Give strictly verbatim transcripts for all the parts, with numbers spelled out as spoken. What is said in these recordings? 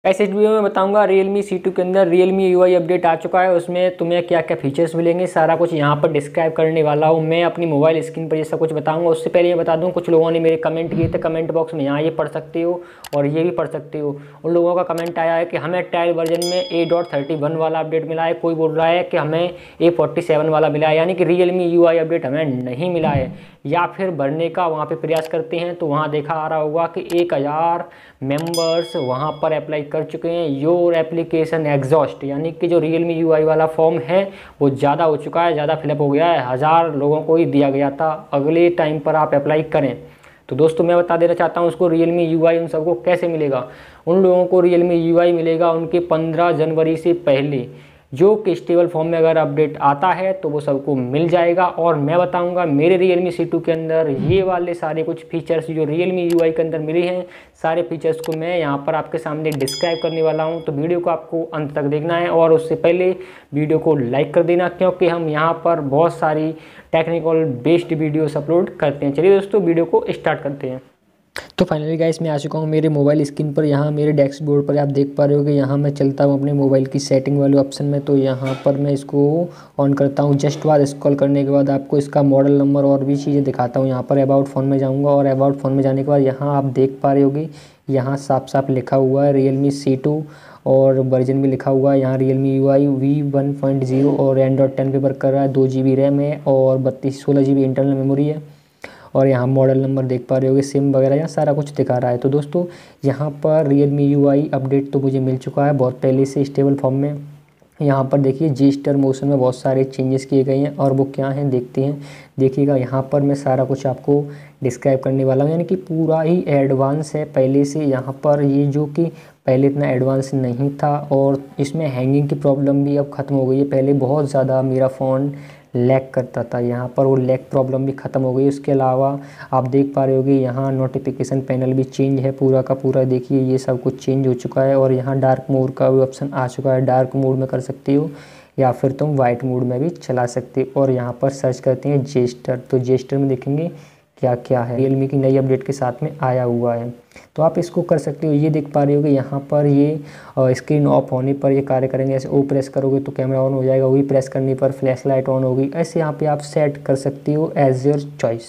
ऐसे इस वीडियो में बताऊंगा Realme सी टू के अंदर Realme यू आई अपडेट आ चुका है, उसमें तुम्हें क्या क्या फीचर्स मिलेंगे सारा कुछ यहाँ पर डिस्क्राइब करने वाला हूँ। मैं अपनी मोबाइल स्क्रीन पर ये सब कुछ बताऊंगा। उससे पहले ये बता दूँ, कुछ लोगों ने मेरे कमेंट किए थे कमेंट बॉक्स में, यहाँ ये पढ़ सकते हो और ये भी पढ़ सकते हो। उन लोगों का कमेंट आया है कि हमें ट्रायल वर्जन में ए डॉट थर्टी वन वाला अपडेट मिला है, कोई बोल रहा है कि हमें ए फोर्टी सेवन वाला मिला है, यानी कि Realme यू आई अपडेट हमें नहीं मिला है। या फिर भरने का वहाँ पे प्रयास करते हैं तो वहाँ देखा आ रहा होगा कि एक हज़ार मेंबर्स वहाँ पर अप्लाई कर चुके हैं योर एप्लीकेशन एग्जॉस्ट, यानी कि जो Realme यू आई वाला फॉर्म है वो ज़्यादा हो चुका है, ज़्यादा फिलअप हो गया है, हज़ार लोगों को ही दिया गया था, अगले टाइम पर आप अप्लाई करें। तो दोस्तों मैं बता देना चाहता हूँ उसको Realme यू आई उन सबको कैसे मिलेगा। उन लोगों को Realme यू आई मिलेगा उनके पंद्रह जनवरी से पहले, जो कि स्टेबल फॉर्म में अगर अपडेट आता है तो वो सबको मिल जाएगा। और मैं बताऊंगा मेरे Realme सी टू के अंदर ये वाले सारे कुछ फीचर्स जो Realme यू आई के अंदर मिले हैं, सारे फीचर्स को मैं यहाँ पर आपके सामने डिस्क्राइब करने वाला हूँ। तो वीडियो को आपको अंत तक देखना है और उससे पहले वीडियो को लाइक कर देना, क्योंकि हम यहाँ पर बहुत सारी टेक्निकल बेस्ड वीडियोस अपलोड करते हैं। चलिए दोस्तों वीडियो को स्टार्ट करते हैं। तो फाइनली गाइस मैं आ चुका हूँ मेरे मोबाइल स्क्रीन पर। यहाँ मेरे डैशबोर्ड पर आप देख पा रहे हो कि यहाँ मैं चलता हूँ अपने मोबाइल की सेटिंग वाले ऑप्शन में। तो यहाँ पर मैं इसको ऑन करता हूँ। जस्ट बाद स्क्रॉल करने के बाद आपको इसका मॉडल नंबर और भी चीज़ें दिखाता हूँ। यहाँ पर अबाउट फ़ोन में जाऊँगा और अबाउट फ़ोन में जाने के बाद यहाँ आप देख पा रहे होगे, यहाँ साफ साफ लिखा हुआ है Realme सी टू और वर्जन भी लिखा हुआ है यहाँ Realme U I V one point zero और एंड्रॉयड टेन पे वर्क कर रहा है। दो जी बी रैम है और बत्तीस सोलह जी बी इंटरनल मेमोरी है। और यहाँ मॉडल नंबर देख पा रहे होगे, सिम वगैरह यहाँ सारा कुछ दिखा रहा है। तो दोस्तों यहाँ पर Realme यू आई अपडेट तो मुझे मिल चुका है बहुत पहले से स्टेबल फॉर्म में। यहाँ पर देखिए जेस्टर मोशन में बहुत सारे चेंजेस किए गए हैं और वो क्या हैं देखते हैं। देखिएगा यहाँ पर मैं सारा कुछ आपको डिस्क्राइब करने वाला हूँ, यानी कि पूरा ही एडवांस है पहले से। यहाँ पर ये जो कि पहले इतना एडवांस नहीं था और इसमें हैंगिंग की प्रॉब्लम भी अब ख़त्म हो गई है। पहले बहुत ज़्यादा मेरा फ़ोन लैग करता था, यहाँ पर वो लैग प्रॉब्लम भी ख़त्म हो गई। उसके अलावा आप देख पा रहे होगे यहाँ नोटिफिकेशन पैनल भी चेंज है पूरा का पूरा। देखिए ये सब कुछ चेंज हो चुका है और यहाँ डार्क मोड का भी ऑप्शन आ चुका है। डार्क मोड में कर सकते हो या फिर तुम वाइट मोड में भी चला सकते हो। और यहाँ पर सर्च करते हैं जेस्टर, तो जेस्टर में देखेंगे क्या क्या है Realme की नई अपडेट के साथ में आया हुआ है, तो आप इसको कर सकते हो। ये देख पा रहे होगे यहाँ पर ये स्क्रीन ऑफ होने पर ये कार्य करेंगे। ऐसे ओ प्रेस करोगे तो कैमरा ऑन हो जाएगा, वही प्रेस करने पर फ्लैश लाइट ऑन होगी। ऐसे यहाँ पे आप सेट कर सकते हो एज योर चॉइस।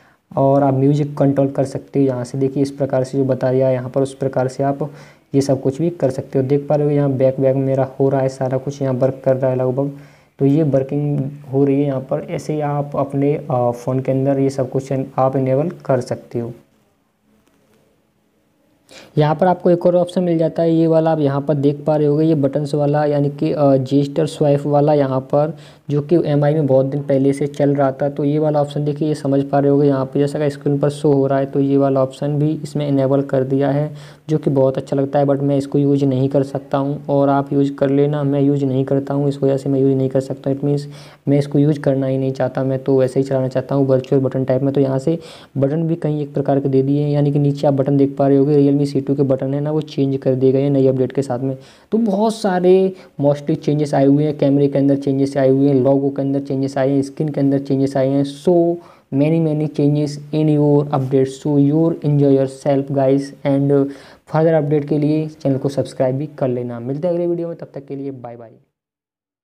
और आप म्यूजिक कंट्रोल कर सकते हो यहाँ से। देखिए इस प्रकार से जो बता दिया है यहाँ पर, उस प्रकार से आप ये सब कुछ भी कर सकते हो। देख पा रहे हो यहाँ बैक बैक मेरा हो रहा है, सारा कुछ यहाँ वर्क कर रहा है लगभग। तो ये वर्किंग हो रही है यहाँ पर। ऐसे ही आप अपने फ़ोन के अंदर ये सब कुछ आप इनेबल कर सकते हो। यहाँ पर आपको एक और ऑप्शन मिल जाता है, ये वाला आप यहाँ पर देख पा रहे होगे, ये बटन्स वाला यानी कि जेस्टर स्वाइप वाला, यहाँ पर जो कि एम आई में बहुत दिन पहले से चल रहा था। तो ये वाला ऑप्शन देखिए, ये समझ पा रहे होगे यहाँ पे जैसा कि स्क्रीन पर शो हो रहा है। तो ये वाला ऑप्शन भी इसमें इनेबल कर दिया है, जो कि बहुत अच्छा लगता है। बट मैं इसको यूज नहीं कर सकता हूँ और आप यूज़ कर लेना। मैं यूज़ नहीं करता हूँ, इस वजह से मैं यूज़ नहीं कर सकता। इट मीन्स मैं इसको यूज़ करना ही नहीं चाहता, मैं तो वैसे ही चलाना चाहता हूँ वर्चुअल बटन टाइप में। तो यहाँ से बटन भी कई एक प्रकार के दे दिए हैं, यानी कि नीचे आप बटन देख पा रहे होगे Realme सी टू के बटन है ना, वो चेंज कर दिए गए हैं नई अपडेट के साथ में। तो बहुत सारे मोस्टली चेंजेस आए हुए हैं। कैमरे के अंदर चेंजेस आए हुए हैं, लोगो के अंदर चेंजेस आए हैं, स्क्रीन के अंदर चेंजेस आए हैं। So many many changes in your update, so your enjoy yourself guys. And further update के लिए चैनल को सब्सक्राइब भी कर लेना। मिलते हैं अगले वीडियो में, तब तक के लिए बाय बाय।